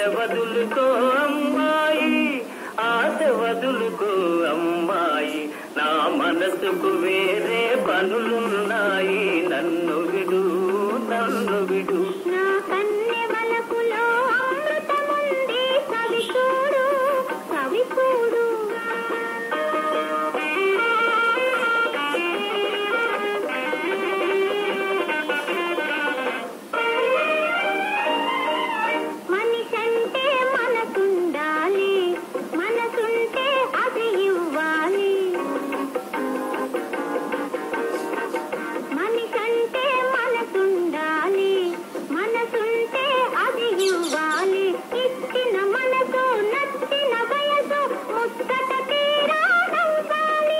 వదులుకో అమ్మాయి, ఆశ వదులుకో అమ్మాయి, నా మనసుకు వేరే పనులున్నాయి, నన్ను విడు నన్ను విడు. నా కన్నె వలపులో అమృతముంది, కవి చూడు కవి చూడు. మనిషంటే మనసుండాలి, మనసుంటే అది ఇవ్వాలి. మనిషంటే మనసుండాలి, మనసుంటే అది ఇవ్వాలి. ఇచ్చిన మనసు నచ్చిన వయసు ముచ్చట తీరా నవ్వాలి.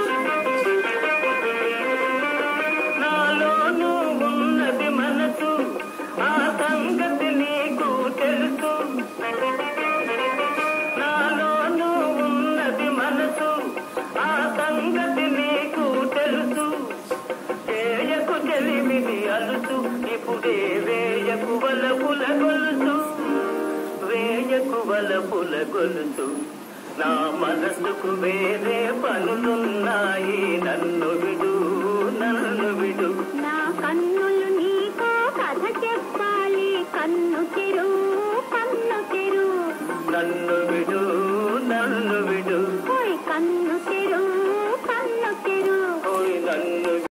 నాలోనూ ఉన్నది మనసు, ఆ సంగతి నీకు తెలుసు. నాలోనూ ఉన్నది మనసు, ఆ సంగతి నీకు తెలుసు. చేయకు చెలిమిని అలుసు, ఇప్పుడే వేయకు వలపుల గొలుసు, వేయకు వలపుల గొలుసు. నా మనసుకు వేరే పనులున్నాయి, నన్ను విడు నన్ను విడు. నా కన్నులు నీకో కథ చెప్పాలి, కన్ను తెరు కన్ను తెరు. నన్ను విడు నన్ను విడు. ఓయ్ కన్ను తెరు కన్ను తెరు. ఓయ్ నన్ను